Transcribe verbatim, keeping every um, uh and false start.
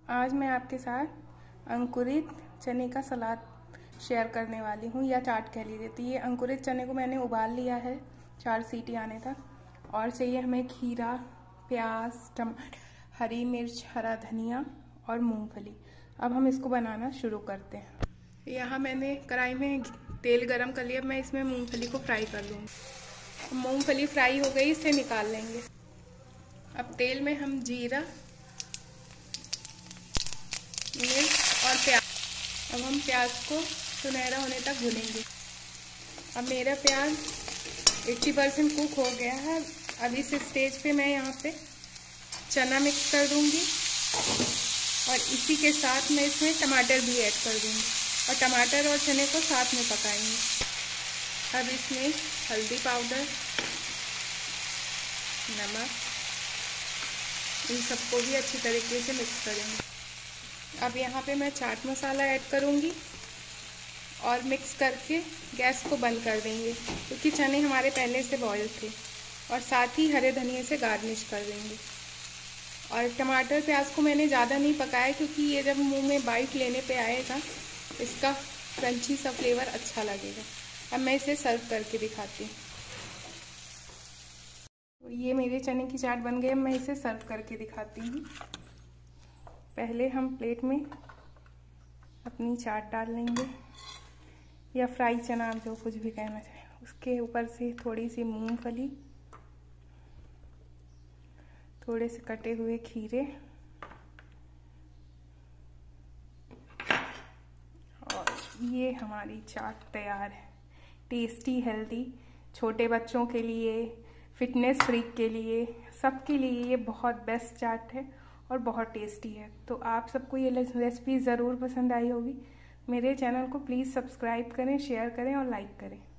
आज मैं आपके साथ अंकुरित चने का सलाद शेयर करने वाली हूँ, या चाट कह लीजिए। तो ये अंकुरित चने को मैंने उबाल लिया है चार सीटी आने तक। और चाहिए हमें खीरा, प्याज, टमाटर, हरी मिर्च, हरा धनिया और मूंगफली। अब हम इसको बनाना शुरू करते हैं। यहाँ मैंने कढ़ाई में तेल गरम कर लिया। मैं इसमें मूंगफली को फ्राई कर लूँगी। मूंगफली फ्राई हो गई, इसे निकाल लेंगे। अब तेल में हम जीरा, मिर्च और प्याज, अब हम प्याज को सुनहरा होने तक भूनेंगे। अब मेरा प्याज अस्सी परसेंट कुक हो गया है। अब इस स्टेज पे मैं यहाँ पे चना मिक्स कर दूंगी और इसी के साथ मैं इसमें टमाटर भी ऐड कर दूंगी और टमाटर और चने को साथ में पकाएंगे। अब इसमें हल्दी पाउडर, नमक, इन सबको भी अच्छी तरीके से मिक्स करेंगे। अब यहाँ पे मैं चाट मसाला ऐड करूँगी और मिक्स करके गैस को बंद कर देंगे, क्योंकि चने हमारे पहले से बॉयल थे। और साथ ही हरे धनिए से गार्निश कर देंगे। और टमाटर प्याज को मैंने ज़्यादा नहीं पकाया, क्योंकि ये जब मुंह में बाइट लेने पे आएगा इसका क्रंची सा फ्लेवर अच्छा लगेगा। अब मैं इसे सर्व करके दिखाती हूँ। ये मेरे चने की चाट बन गई। मैं इसे सर्व करके दिखाती हूँ। पहले हम प्लेट में अपनी चाट डाल लेंगे, या फ्राई चना, जो कुछ भी कहना चाहे। उसके ऊपर से थोड़ी सी मूंगफली, थोड़े से कटे हुए खीरे और ये हमारी चाट तैयार है। टेस्टी, हेल्दी, छोटे बच्चों के लिए, फिटनेस फ्रीक के लिए, सबके लिए ये बहुत बेस्ट चाट है और बहुत टेस्टी है। तो आप सबको ये रेसिपी ज़रूर पसंद आई होगी। मेरे चैनल को प्लीज़ सब्सक्राइब करें, शेयर करें और लाइक करें।